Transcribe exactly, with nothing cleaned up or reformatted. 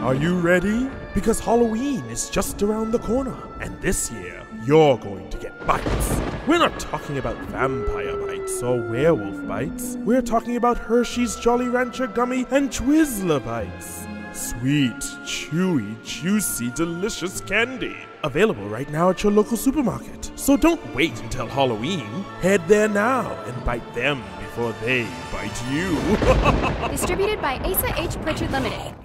Are you ready? Because Halloween is just around the corner, and this year, you're going to get bites. We're not talking about vampire bites or werewolf bites. We're talking about Hershey's Jolly Rancher Gummy and Twizzler bites. Sweet, chewy, juicy, delicious candy. Available right now at your local supermarket. So don't wait until Halloween. Head there now and bite them before they bite you. Distributed by Asa H. Pritchard Limited.